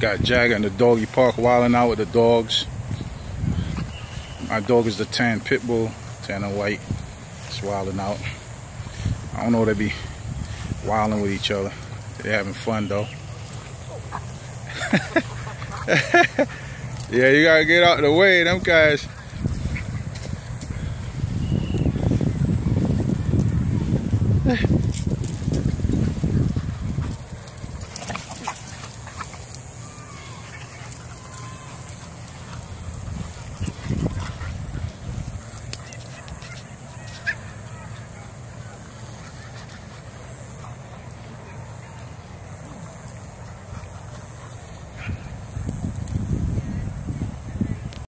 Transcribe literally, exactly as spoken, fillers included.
Got Jagger in the doggy park wilding out with the dogs. My dog is the tan pit bull, tan and white. It's wilding out. I don't know, they be wilding with each other. They're having fun though. Yeah, you gotta get out of the way, them guys.